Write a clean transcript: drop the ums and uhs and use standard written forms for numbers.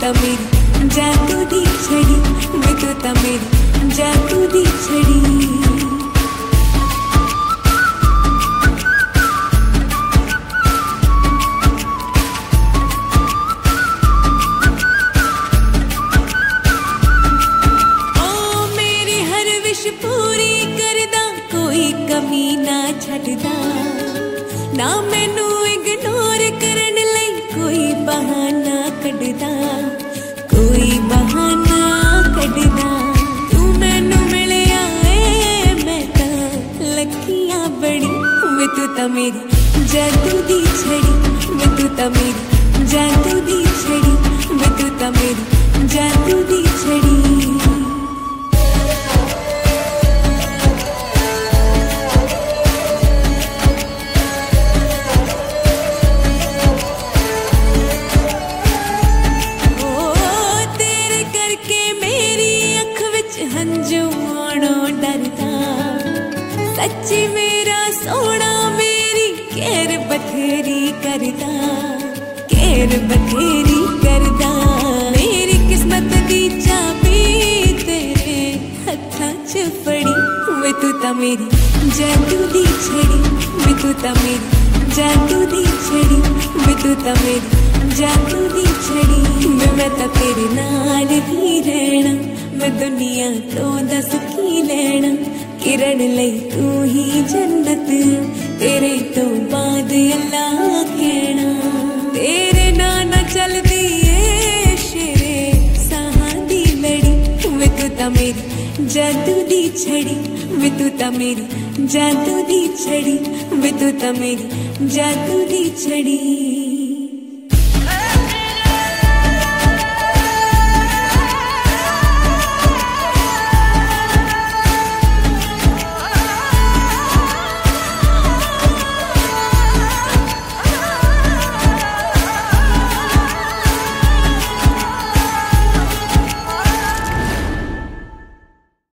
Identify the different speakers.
Speaker 1: ता मेरी जादू दी छड़ी, वे तू ता मेरी जादू दी छड़ी। पूरी करदा कोई कमी ना छड़दा, ना मैनू इग्नोर करन लई कोई बहाना कढदा, कोई बहाना कढदा। तू मैनू मिलिया ए मैं तां लखियां बड़ी, वे तू तां मेरी जादू दी छड़ी, वे तू तां मेरी जादू दी छड़ी, वे तू तां मेरी जादू दी छड़ी। सच्ची मेरा सोना मेरी केर बथेरी करदा, केर बथेरी करदा। मेरी किस्मत दी चाबी तेरे हत्थां च फड़ी, वे तू तां मेरी जादू दी छड़ी, वे तू तां मेरी जादू दी छड़ी, वे तू तां मेरी जादू दी छड़ी। मैं तां तेरे नाल ही रहना, मैं दुनिया तो दस की लेना। किरण लई तू ही जन्नत, तेरे तो बाद अल्लाह कहना। तेरे नाना चलदी ए शेरे साहां दी लड़ी, वे तू तां मेरी जादू दी छड़ी, वे तू तां मेरी जादू दी छड़ी, वे तू तां मेरी जादू दी छड़ी।